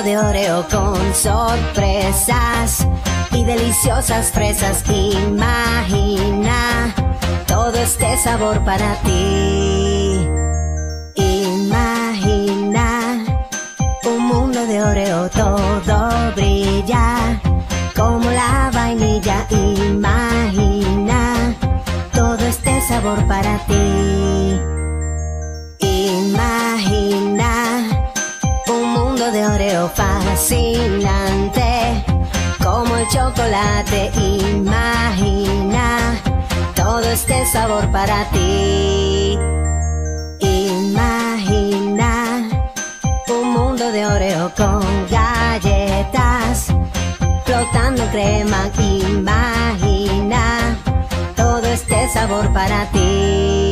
de Oreo con sorpresas y deliciosas fresas. Imagina todo este sabor para ti. Imagina un mundo de Oreo, todo brilla como la vainilla. Imagina todo este sabor para ti. Imagina un mundo de Oreo fascinante como el chocolate. Imagina todo este sabor para ti. Imagina un mundo de Oreo con galletas flotando en crema. Imagina todo este sabor para ti.